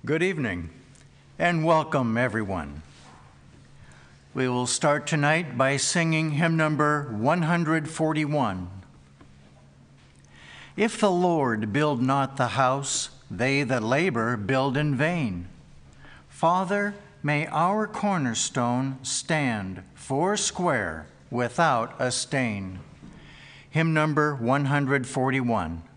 Good evening, and welcome everyone. We will start tonight by singing hymn number 141. If the Lord build not the house, they that labor build in vain. Father, may our cornerstone stand foursquare without a stain. Hymn number 141.